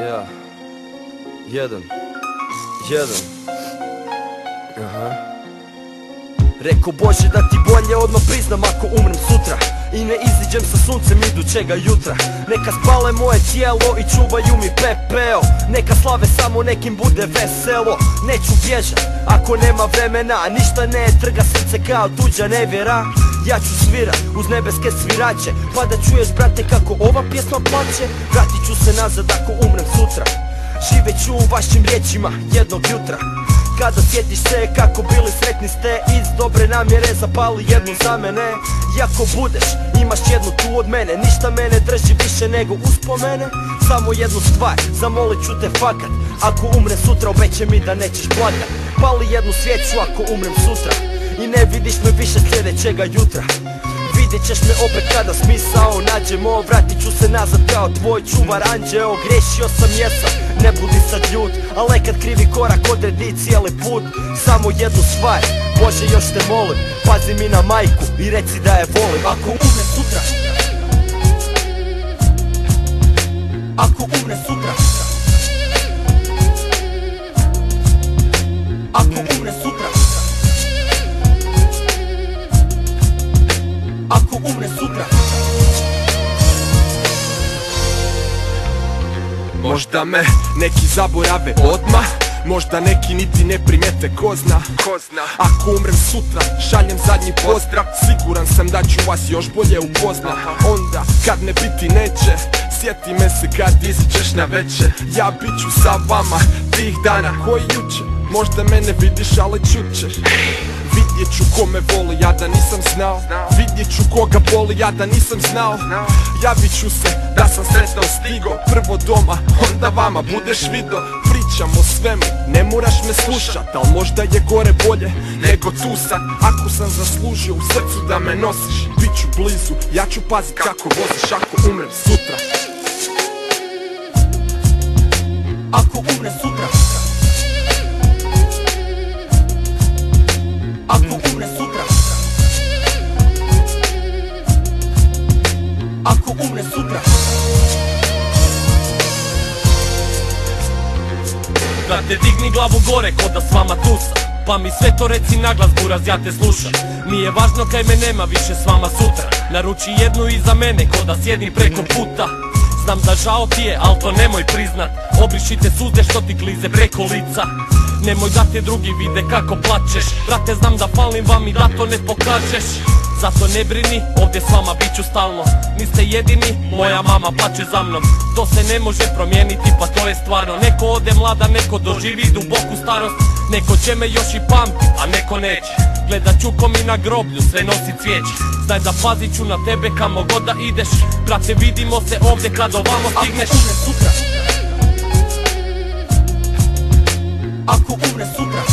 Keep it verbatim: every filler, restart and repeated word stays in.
Ja, jedan, jedan, aha. Rekao Bože da ti bolje odmah priznam ako umrem sutra i ne iziđem sa suncem idućega jutra. Neka spale moje tijelo i čuvaju mi pepeo, neka slave samo nekim bude veselo. Neću bježat ako nema vremena, ništa ne trga srce kao tuđa nevjera. Ja ću svirat uz nebeske svirače, pa da čuješ brate kako ova pjesma plače. Vratit ću se nazad ako umrem sutra, živet ću u vašim riječima jednog jutra. Kada sjetiš se kako bili sretni ste, iz dobre namjere zapali jednu za mene. I ako budeš, imaš jednu tu od mene, ništa mene drži više nego uspomene. Samo jednu stvar, zamolit ću te fakat, ako umrem sutra obećaj mi da nećeš plakat. Pali jednu svijeću ako umrem sutra i ne vidiš me više sljedećega jutra. Vidjet ćeš me opet kada smisao nađemo, vratit ću se nazad kao tvoj čuvar anđeo. Griješio sam jesam, ne budi sad ljud, ali nekad krivi korak odredi cijeli put. Samo jednu stvar, Bože još te molim, pazi mi na majku i reci da je volim. Ako umre sutra, ako umre sutra, ako umre sutra, ako umre sutra. Možda me neki zaborave odmah, možda neki niti ne primijete, ko zna, ko zna. Ako umrem sutra, šaljem zadnji pozdrav, siguran sam da ću vas još bolje upoznat. Onda, kad ne biti neće, sjeti me se kad iziđeš na večer. Ja bit ću sa vama tih dana koji juče, možda mene vidiš ali čućeš. Vidjet ću ko me voli, ja da nisam znao, vidjet ću koga boli, ja da nisam znao. Javit ću se da sam sretno stigo, prvo doma, onda vama budeš vidio. Pričam o svemu, ne moraš me slušat, al možda je gore bolje nego tu sad. Ako sam zaslužio u srcu da me nosiš, bit ću blizu, ja ću pazit kako voziš ako umrem sutra. Ako umre sutra, ako umre sutra, ako umre sutra. Brate, digni glavu gore ko da s vama tusa, pa mi sve to reci naglas buraz, ja te slušam. Nije važno kaj me nema više s vama sutra, naruči jednu iza mene ko da sjedim preko puta. Znam da žao ti je, al to nemoj priznat, obrišite suze što ti klize preko lica. Nemoj da te drugi vide kako plačeš, brate znam da falim vam i da to ne pokažeš. Zato ne brini, ovdje s vama bit ću stalno, niste jedini, moja mama plače za mnom. To se ne može promijeniti, pa to je stvarno. Neko ode mlada, neko doživi duboku starost, neko će me još i pamtit, a neko neće. Gledat ću ko mi na groblju, sve nosi cvijeće. Znaj da pazit ću na tebe kamo god da ideš, brate vidimo se ovdje kad ovamo stigneš. Ako umre sutra, ako umre sutra,